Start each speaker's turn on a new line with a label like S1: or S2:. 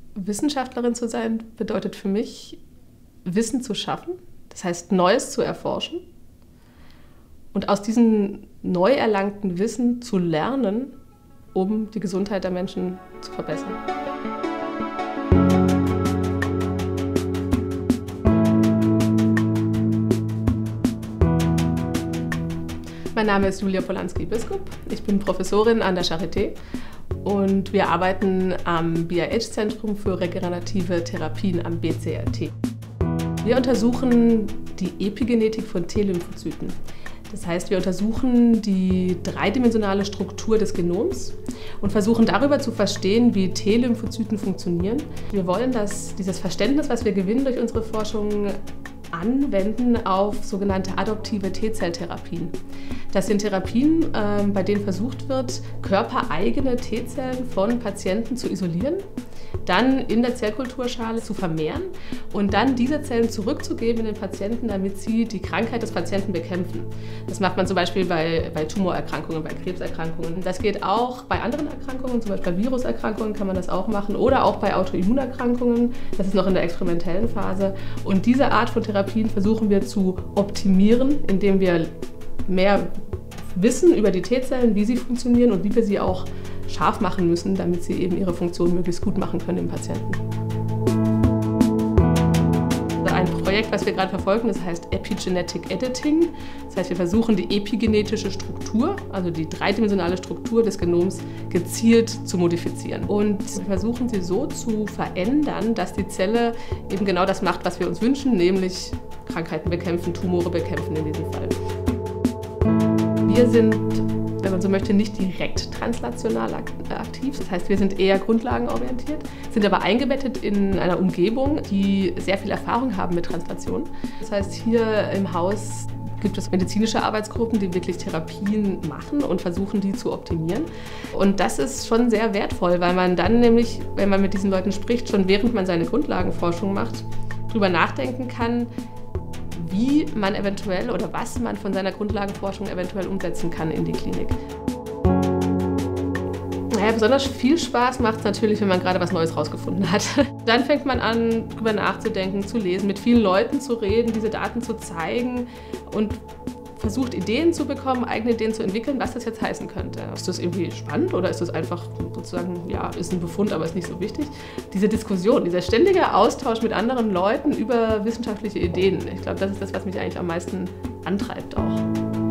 S1: Wissenschaftlerin zu sein bedeutet für mich, Wissen zu schaffen, das heißt Neues zu erforschen und aus diesem neu erlangten Wissen zu lernen, um die Gesundheit der Menschen zu verbessern. Mein Name ist Julia Polanski-Biskup, ich bin Professorin an der Charité und wir arbeiten am BIH-Zentrum für regenerative Therapien am BCRT. Wir untersuchen die Epigenetik von T-Lymphozyten. Das heißt, wir untersuchen die dreidimensionale Struktur des Genoms und versuchen darüber zu verstehen, wie T-Lymphozyten funktionieren. Wir wollen, dass dieses Verständnis, was wir gewinnen durch unsere Forschung, anwenden auf sogenannte adoptive T-Zelltherapien. Das sind Therapien, bei denen versucht wird, körpereigene T-Zellen von Patienten zu isolieren, dann in der Zellkulturschale zu vermehren und dann diese Zellen zurückzugeben in den Patienten, damit sie die Krankheit des Patienten bekämpfen. Das macht man zum Beispiel bei Tumorerkrankungen, bei Krebserkrankungen. Das geht auch bei anderen Erkrankungen, zum Beispiel bei Viruserkrankungen kann man das auch machen oder auch bei Autoimmunerkrankungen. Das ist noch in der experimentellen Phase. Und diese Art von Therapien versuchen wir zu optimieren, indem wir mehr wissen über die T-Zellen, wie sie funktionieren und wie wir sie auch scharf machen müssen, damit sie eben ihre Funktion möglichst gut machen können im Patienten. Ein Projekt, was wir gerade verfolgen, das heißt Epigenetic Editing. Das heißt, wir versuchen die epigenetische Struktur, also die dreidimensionale Struktur des Genoms, gezielt zu modifizieren. Und wir versuchen sie so zu verändern, dass die Zelle eben genau das macht, was wir uns wünschen, nämlich Krankheiten bekämpfen, Tumore bekämpfen in diesem Fall. Wir sind, wenn man so möchte, nicht direkt translational aktiv. Das heißt, wir sind eher grundlagenorientiert, sind aber eingebettet in einer Umgebung, die sehr viel Erfahrung haben mit Translation. Das heißt, hier im Haus gibt es medizinische Arbeitsgruppen, die wirklich Therapien machen und versuchen, die zu optimieren. Und das ist schon sehr wertvoll, weil man dann nämlich, wenn man mit diesen Leuten spricht, schon während man seine Grundlagenforschung macht, darüber nachdenken kann, wie man eventuell oder was man von seiner Grundlagenforschung eventuell umsetzen kann in die Klinik. Naja, besonders viel Spaß macht es natürlich, wenn man gerade was Neues rausgefunden hat. Dann fängt man an, darüber nachzudenken, zu lesen, mit vielen Leuten zu reden, diese Daten zu zeigen und versucht, Ideen zu bekommen, eigene Ideen zu entwickeln, was das jetzt heißen könnte. Ist das irgendwie spannend oder ist das einfach sozusagen, ja, ist ein Befund, aber ist nicht so wichtig? Diese Diskussion, dieser ständige Austausch mit anderen Leuten über wissenschaftliche Ideen, ich glaube, das ist das, was mich eigentlich am meisten antreibt auch.